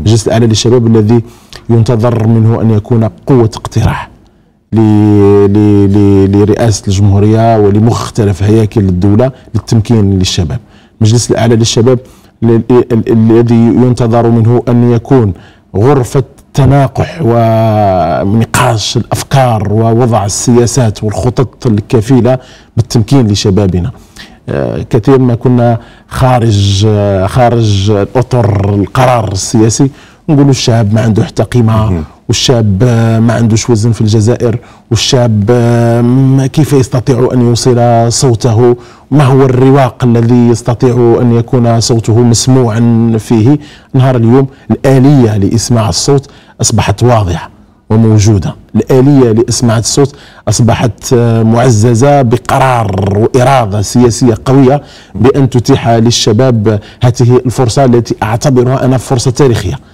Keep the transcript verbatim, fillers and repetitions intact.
المجلس الأعلى للشباب الذي ينتظر منه أن يكون قوة اقتراح لرئاسة الجمهورية ولمختلف هياكل الدولة للتمكين للشباب. المجلس الأعلى للشباب الذي ينتظر منه أن يكون غرفة تناقح ونقاش الأفكار ووضع السياسات والخطط الكفيلة بالتمكين لشبابنا. كثير ما كنا خارج خارج اطر القرار السياسي نقولوا الشاب ما عنده حتى قيمه، والشاب ما عندوش وزن في الجزائر، والشاب كيف يستطيع ان يوصل صوته، ما هو الرواق الذي يستطيع ان يكون صوته مسموعا فيه. نهار اليوم الآلية لإسماع الصوت أصبحت واضحة وموجودة، الآلية لإسماع الصوت أصبحت معززة بقرار وإرادة سياسية قوية بأن تتيح للشباب هذه الفرصة التي أعتبرها أنا فرصة تاريخية.